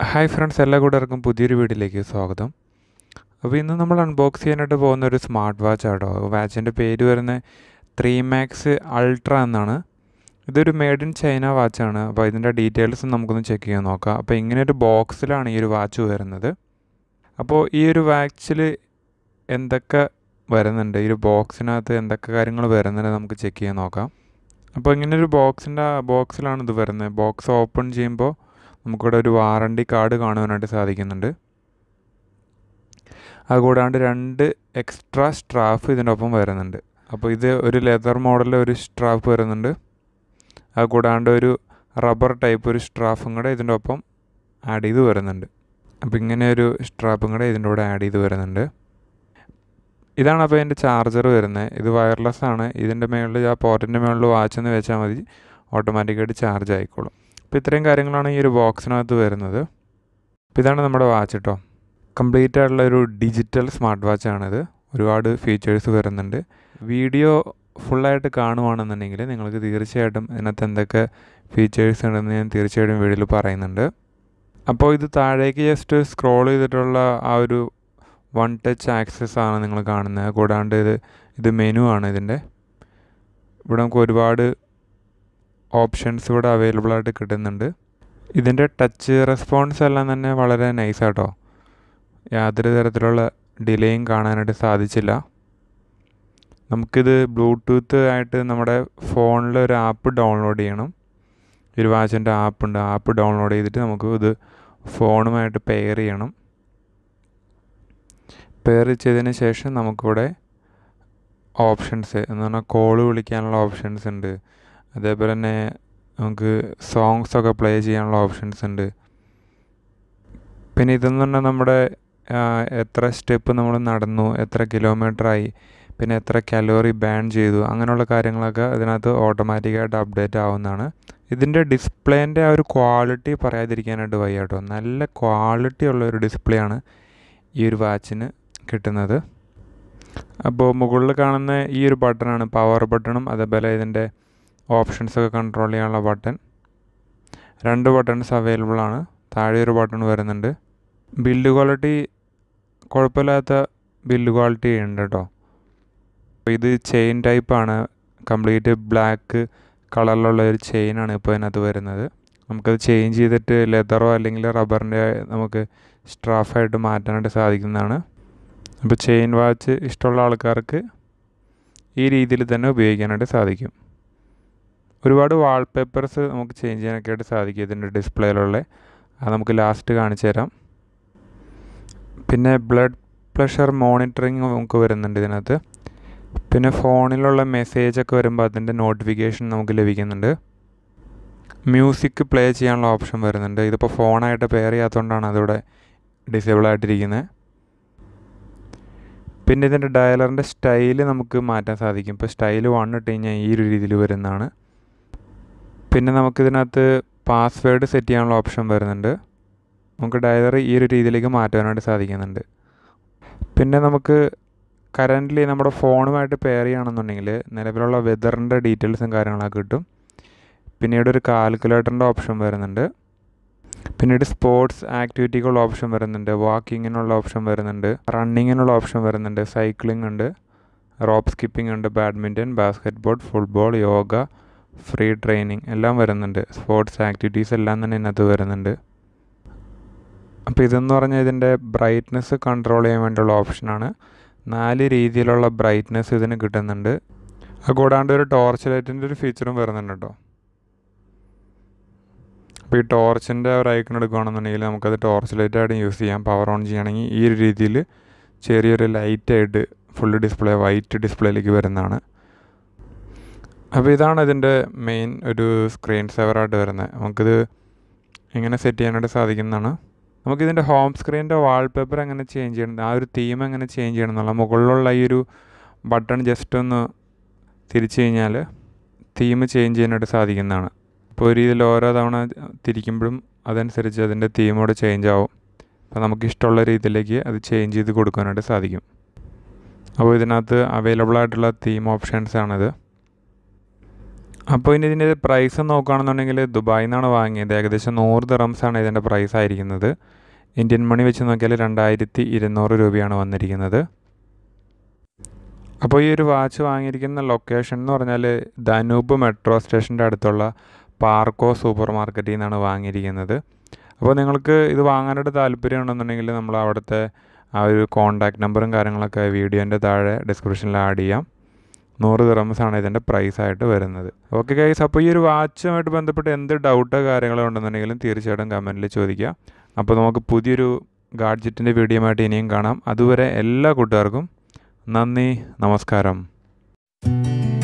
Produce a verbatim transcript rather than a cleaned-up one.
Hi friends, എല്ലാ കൂട്ടുകാർക്കും പുതിയൊരു വീഡിയോയിലേക്ക് സ്വാഗതം. അപ്പോൾ ഇന്ന് നമ്മൾ അൺബോക്സ് ചെയ്യാനായിട്ട് പോകുന്ന ഒരു സ്മാർട്ട് വാച്ച് ആട്ടോ. വാച്ചിൻ്റെ പേര് വരുന്നത് ത്രീ മാക്സ് അൾട്ര എന്നാണ്. ഇതൊരു മെയ്ഡ് ഇൻ ചൈന വാച്ചാണ്. അപ്പോൾ ഇതിൻ്റെ ഡീറ്റെയിൽസ് നമുക്കൊന്ന് ചെക്ക് ചെയ്യാൻ നോക്കാം. അപ്പോൾ ഇങ്ങനെ ഒരു ബോക്സിലാണ് ഈ ഒരു വാച്ച് വരുന്നത്. അപ്പോൾ ഈ ഒരു വാച്ചിൽ എന്തൊക്കെ വരുന്നുണ്ട്, ഈ ഒരു ബോക്സിനകത്ത് എന്തൊക്കെ കാര്യങ്ങൾ വരുന്നുണ്ട് നമുക്ക് ചെക്ക് ചെയ്യാൻ നോക്കാം. അപ്പോൾ ഇങ്ങനെ ഒരു ബോക്സിൻ്റെ ബോക്സിലാണ് ഇത് വരുന്നത്. ബോക്സ് ഓപ്പൺ ചെയ്യുമ്പോൾ നമുക്കിവിടെ ഒരു വാറണ്ടി കാർഡ് കാണുവാനായിട്ട് സാധിക്കുന്നുണ്ട്. അതുകൂടാണ്ട് രണ്ട് എക്സ്ട്രാ സ്ട്രാഫ് ഇതിൻ്റെ ഒപ്പം വരുന്നുണ്ട്. അപ്പോൾ ഇത് ഒരു ലെതർ മോഡലിൽ ഒരു സ്ട്രാഫ് വരുന്നുണ്ട്. അതുകൂടാണ്ട് ഒരു റബ്ബർ ടൈപ്പ് ഒരു സ്ട്രാഫും കൂടെ ഇതിൻ്റെ ഒപ്പം ആഡ് ചെയ്ത് വരുന്നുണ്ട്. അപ്പോൾ ഇങ്ങനെ ഒരു സ്ട്രാപ്പും കൂടെ ഇതിൻ്റെ കൂടെ ആഡ് ചെയ്ത് വരുന്നുണ്ട്. ഇതാണ് അപ്പോൾ ഇതിൻ്റെ ചാർജർ വരുന്നത്. ഇത് വയർലെസ് ആണ്. ഇതിൻ്റെ മുകളിൽ ആ പോർട്ടിൻ്റെ മുകളിൽ വാച്ചെന്ന് വെച്ചാൽ മതി, ഓട്ടോമാറ്റിക്കായിട്ട് ചാർജ് ആയിക്കോളും. അപ്പോൾ ഇത്രയും കാര്യങ്ങളാണ് ഈ ഒരു ബോക്സിനകത്ത് വരുന്നത്. അപ്പോൾ ഇതാണ് നമ്മുടെ വാച്ച് കേട്ടോ. കംപ്ലീറ്റ് ആയിട്ടുള്ള ഒരു ഡിജിറ്റൽ സ്മാർട്ട് വാച്ചാണിത്. ഒരുപാട് ഫീച്ചേഴ്സ് വരുന്നുണ്ട്. വീഡിയോ ഫുള്ളായിട്ട് കാണുവാണെന്നുണ്ടെങ്കിൽ നിങ്ങൾക്ക് തീർച്ചയായിട്ടും ഇതിനകത്ത് എന്തൊക്കെ ഫീച്ചേഴ്സ് ഉണ്ടെന്ന് ഞാൻ തീർച്ചയായിട്ടും വീഡിയോയിൽ പറയുന്നുണ്ട്. അപ്പോൾ ഇത് താഴേക്ക് ജസ്റ്റ് സ്ക്രോൾ ചെയ്തിട്ടുള്ള ആ ഒരു വൺ ടച്ച് ആക്സസ് ആണ് നിങ്ങൾ കാണുന്നത്. കൂടാണ്ട് ഇത് ഇത് മെനു ആണ് ഇതിൻ്റെ. ഇവിടെ നമുക്ക് ഒരുപാട് ഓപ്ഷൻസ് ഇവിടെ അവൈലബിൾ ആയിട്ട് കിട്ടുന്നുണ്ട്. ഇതിൻ്റെ ടച്ച് റെസ്പോൺസ് എല്ലാം തന്നെ വളരെ നൈസാട്ടോ. യാതൊരു തരത്തിലുള്ള ഡിലേയും കാണാനായിട്ട് സാധിച്ചില്ല. നമുക്കിത് ബ്ലൂടൂത്ത് ആയിട്ട് നമ്മുടെ ഫോണിൽ ഒരു ആപ്പ് ഡൗൺലോഡ് ചെയ്യണം. ഒരു വാച്ചിൻ്റെ ആപ്പുണ്ട്. ആപ്പ് ഡൗൺലോഡ് ചെയ്തിട്ട് നമുക്ക് ഇത് ഫോണുമായിട്ട് പെയർ ചെയ്യണം. പെയർ ചെയ്തതിന് ശേഷം നമുക്കിവിടെ ഓപ്ഷൻസ് എന്ന് പറഞ്ഞാൽ കോള് വിളിക്കാനുള്ള ഓപ്ഷൻസ് ഉണ്ട്. അതേപോലെ തന്നെ നമുക്ക് സോങ്സൊക്കെ പ്ലേ ചെയ്യാനുള്ള ഓപ്ഷൻസ് ഉണ്ട്. പിന്നെ ഇതെന്ന് പറഞ്ഞാൽ നമ്മുടെ എത്ര സ്റ്റെപ്പ് നമ്മൾ നടന്നു, എത്ര കിലോമീറ്ററായി, പിന്നെ എത്ര കലോറി ബാൻ ചെയ്തു, അങ്ങനെയുള്ള കാര്യങ്ങളൊക്കെ ഇതിനകത്ത് ഓട്ടോമാറ്റിക്കായിട്ട് അപ്ഡേറ്റ് ആവുന്നതാണ്. ഇതിൻ്റെ ഡിസ്പ്ലേൻ്റെ ആ ഒരു ക്വാളിറ്റി പറയാതിരിക്കാനായിട്ട് വയ്യ കേട്ടോ. നല്ല ക്വാളിറ്റി ഉള്ള ഒരു ഡിസ്പ്ലേ ആണ് ഈ ഒരു വാച്ചിന് കിട്ടുന്നത്. അപ്പോൾ മുകളിൽ കാണുന്ന ഈ ഒരു ബട്ടണാണ് പവർ ബട്ടണും അതേപോലെ ഇതിൻ്റെ ഓപ്ഷൻസൊക്കെ കൺട്രോൾ ചെയ്യാനുള്ള ബട്ടൺ. രണ്ട് ബട്ടൺസ് അവൈലബിൾ ആണ്. താഴെ ഒരു ബട്ടൺ വരുന്നുണ്ട്. ബിൽഡ് ക്വാളിറ്റി കുഴപ്പമില്ലാത്ത ബിൽഡ് ക്വാളിറ്റി ഉണ്ട് കേട്ടോ. അപ്പോൾ ഇത് ചെയിൻ ടൈപ്പാണ്. കംപ്ലീറ്റ് ബ്ലാക്ക് കളറിലുള്ള ഒരു ചെയിനാണ് ഇപ്പോൾ ഇതിനകത്ത് വരുന്നത്. നമുക്കത് ചേഞ്ച് ചെയ്തിട്ട് ലെതറോ അല്ലെങ്കിൽ റബ്ബറിൻ്റെ നമുക്ക് സ്ട്രാഫായിട്ട് മാറ്റാനായിട്ട് സാധിക്കുന്നതാണ്. അപ്പോൾ ചെയിൻ വാച്ച് ഇഷ്ടമുള്ള ആൾക്കാർക്ക് ഈ രീതിയിൽ തന്നെ ഉപയോഗിക്കാനായിട്ട് സാധിക്കും. ഒരുപാട് വാൾപേപ്പേഴ്സ് നമുക്ക് ചേഞ്ച് ചെയ്യാനൊക്കെ ആയിട്ട് സാധിക്കും ഇതിൻ്റെ ഡിസ്പ്ലേയിലുള്ള. അത് നമുക്ക് ലാസ്റ്റ് കാണിച്ചു തരാം. പിന്നെ ബ്ലഡ് പ്രഷർ മോണിറ്ററിങ് നമുക്ക് വരുന്നുണ്ട് ഇതിനകത്ത്. പിന്നെ ഫോണിലുള്ള മെസ്സേജൊക്കെ വരുമ്പോൾ അതിൻ്റെ നോട്ടിഫിക്കേഷൻ നമുക്ക് ലഭിക്കുന്നുണ്ട്. മ്യൂസിക് പ്ലേ ചെയ്യാനുള്ള ഓപ്ഷൻ വരുന്നുണ്ട്. ഇതിപ്പോൾ ഫോണായിട്ട് പെയർ ചെയ്യാത്തതുകൊണ്ടാണ് അതിവിടെ ഡിസേബിൾ ആയിട്ടിരിക്കുന്നത്. പിന്നെ ഇതിൻ്റെ ഡയലറിൻ്റെ സ്റ്റൈല് നമുക്ക് മാറ്റാൻ സാധിക്കും. ഇപ്പോൾ സ്റ്റൈല് വൺ ഇട്ട് കഴിഞ്ഞാൽ ഈ ഒരു രീതിയിൽ വരുന്നതാണ്. പിന്നെ നമുക്കിതിനകത്ത് പാസ്വേഡ് സെറ്റ് ചെയ്യാനുള്ള ഓപ്ഷൻ വരുന്നുണ്ട്. നമുക്ക് ഡയലർ ഈ ഒരു രീതിയിലേക്ക് മാറ്റാനായിട്ട് സാധിക്കുന്നുണ്ട്. പിന്നെ നമുക്ക് കറൻ്റ്ലി നമ്മുടെ ഫോണുമായിട്ട് പെയർ ചെയ്യണമെന്നുണ്ടെങ്കിൽ നിലവിലുള്ള വെതറിൻ്റെ ഡീറ്റെയിൽസും കാര്യങ്ങളൊക്കെ കിട്ടും. പിന്നീട് ഒരു കാൽക്കുലേറ്ററിൻ്റെ ഓപ്ഷൻ വരുന്നുണ്ട്. പിന്നീട് സ്പോർട്സ് ആക്ടിവിറ്റിക്കുള്ള ഓപ്ഷൻ വരുന്നുണ്ട്. വാക്കിങ്ങിനുള്ള ഓപ്ഷൻ വരുന്നുണ്ട്. റണ്ണിങ്ങിനുള്ള ഓപ്ഷൻ വരുന്നുണ്ട്. സൈക്ലിംഗ് ഉണ്ട്. റോപ്പ് സ്കിപ്പിംഗ് ഉണ്ട്. Badminton, basketball, football, yoga, free training എല്ലാം വരുന്നുണ്ട്. സ്പോർട്സ് ആക്ടിവിറ്റീസ് എല്ലാം തന്നെ ഇതിനകത്ത് വരുന്നുണ്ട്. അപ്പോൾ ഇതെന്ന് പറഞ്ഞാൽ ഇതിൻ്റെ ബ്രൈറ്റ്നെസ് കൺട്രോൾ ചെയ്യാൻ വേണ്ടിയുള്ള ഓപ്ഷനാണ്. നാല് രീതിയിലുള്ള ബ്രൈറ്റ്നെസ് ഇതിന് കിട്ടുന്നുണ്ട്. അതുകൂടാണ്ട് ഒരു ടോർച്ച് ലൈറ്റിൻ്റെ ഒരു ഫീച്ചറും വരുന്നുണ്ട് കേട്ടോ. അപ്പോൾ ഈ ടോർച്ചിൻ്റെ ഒരു ഐക്കൺ എടുക്കുകയാണെന്നുണ്ടെങ്കിൽ നമുക്കത് ടോർച്ച് ലൈറ്റായിട്ട് യൂസ് ചെയ്യാം. പവർ ഓൺ ചെയ്യണമെങ്കിൽ ഈ ഒരു രീതിയിൽ ചെറിയൊരു ലൈറ്റായിട്ട് ഫുള്ള് ഡിസ്പ്ലേ വൈറ്റ് ഡിസ്പ്ലേയിലേക്ക് വരുന്നതാണ്. അപ്പോൾ ഇതാണ് ഇതിൻ്റെ മെയിൻ ഒരു സ്ക്രീൻ സേവറായിട്ട് വരുന്നത്. നമുക്കിത് എങ്ങനെ സെറ്റ് ചെയ്യാനായിട്ട് സാധിക്കുന്നതാണ്. നമുക്കിതിൻ്റെ ഹോം സ്ക്രീനിൻ്റെ വാൾപേപ്പർ എങ്ങനെ ചേഞ്ച് ചെയ്യണം, ആ ഒരു തീം എങ്ങനെ ചേഞ്ച് ചെയ്യണം എന്നുള്ള മുകളിലുള്ള ഈ ഒരു ബട്ടൺ ജസ്റ്റ് ഒന്ന് തിരിച്ചു കഴിഞ്ഞാൽ തീം ചേഞ്ച് ചെയ്യാനായിട്ട് സാധിക്കുന്നതാണ്. അപ്പോൾ ഒരു രീതിയിൽ ഓരോ തവണ തിരിക്കുമ്പോഴും അതനുസരിച്ച് അതിൻ്റെ തീമോട് ചേഞ്ച് ആവും. അപ്പോൾ നമുക്ക് ഇഷ്ടമുള്ള രീതിയിലേക്ക് അത് ചേഞ്ച് ചെയ്ത് കൊടുക്കാനായിട്ട് സാധിക്കും. അപ്പോൾ ഇതിനകത്ത് അവൈലബിൾ ആയിട്ടുള്ള തീം ഓപ്ഷൻസ് ആണിത്. അപ്പോൾ ഇനി ഇതിൻ്റെ പ്രൈസ് നോക്കുകയാണെന്നുണ്ടെങ്കിൽ ദുബായിൽ നിന്നാണ് വാങ്ങിയത്. ഏകദേശം നൂറ് ദിറംസാണ് ഇതിൻ്റെ പ്രൈസ് ആയിരിക്കുന്നത്. ഇന്ത്യൻ മണി വെച്ച് നോക്കിയാൽ രണ്ടായിരത്തി ഇരുന്നൂറ് രൂപയാണ് വന്നിരിക്കുന്നത്. അപ്പോൾ ഈ ഒരു വാച്ച് വാങ്ങിയിരിക്കുന്ന ലൊക്കേഷൻ എന്ന് പറഞ്ഞാൽ ധനൂപ് മെട്രോ സ്റ്റേഷൻ്റെ അടുത്തുള്ള പാർക്കോ സൂപ്പർ മാർക്കറ്റിൽ നിന്നാണ് വാങ്ങിയിരിക്കുന്നത്. അപ്പോൾ നിങ്ങൾക്ക് ഇത് വാങ്ങാനായിട്ട് താല്പര്യമുണ്ടെന്നുണ്ടെങ്കിൽ നമ്മൾ അവിടുത്തെ ആ ഒരു കോൺടാക്റ്റ് നമ്പറും കാര്യങ്ങളൊക്കെ വീഡിയോൻ്റെ താഴെ ഡിസ്ക്രിപ്ഷനിൽ ആഡ് ചെയ്യാം. നൂറ് ദിറംസാണ് ഇതിൻ്റെ പ്രൈസായിട്ട് വരുന്നത്. ഓക്കെ ഗൈസ്, അപ്പോൾ ഈ ഒരു വാച്ചുമായിട്ട് ബന്ധപ്പെട്ട് എന്ത് ഡൗട്ടോ കാര്യങ്ങളോ ഉണ്ടെന്നുണ്ടെങ്കിലും തീർച്ചയായിട്ടും കമൻറ്റിൽ ചോദിക്കുക. അപ്പോൾ നമുക്ക് പുതിയൊരു ഗാഡ്ജറ്റിൻ്റെ വീഡിയോ ആയിട്ട് ഇനിയും കാണാം. അതുവരെ എല്ലാ കൂട്ടുകാർക്കും നന്ദി, നമസ്കാരം.